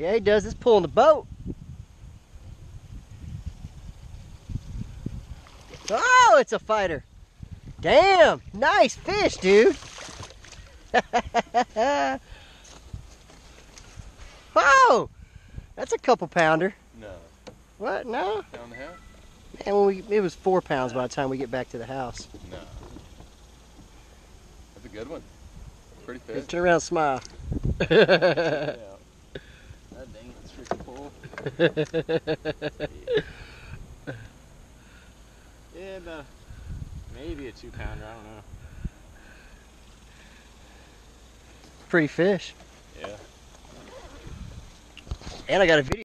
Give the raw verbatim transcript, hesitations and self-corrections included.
Yeah, he does. It's pulling the boat. Oh, it's a fighter. Damn, nice fish, dude. Whoa, that's a couple pounder. No. What? No? Pound and a half? Man, when we, it was four pounds by the time we get back to the house. No. That's a good one. Pretty Hey, fish. turn around and smile. Yeah. That dang it's freaking full. Yeah, about maybe a two pounder, I don't know. Pretty fish. Yeah. And I got a video.